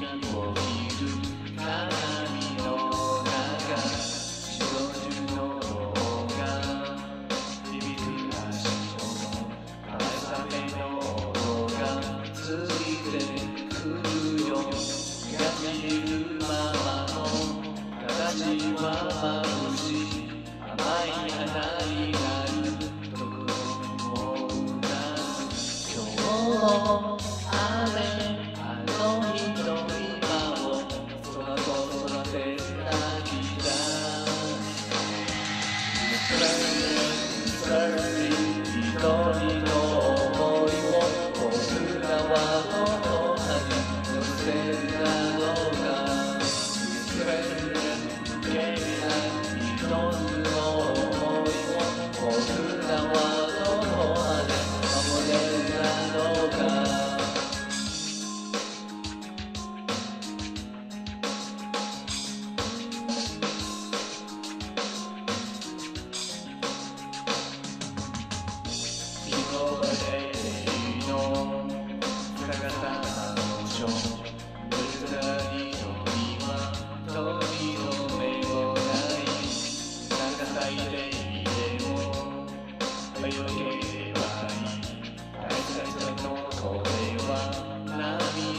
を見る鏡の中白地の動画響く足音の風雨の音がついてくるよ描いるままの形は眩しい甘い花になるどこでもうなる今日も雨あの日の今を空と育てた日だ一人の想いを僕らはどこかに乗せるだろうか一つの想いを僕らはどこまで守れるだろうか広いの姿の書水谷の庭鳥の目をない長咲いていても泳げればいい大切なのこれは涙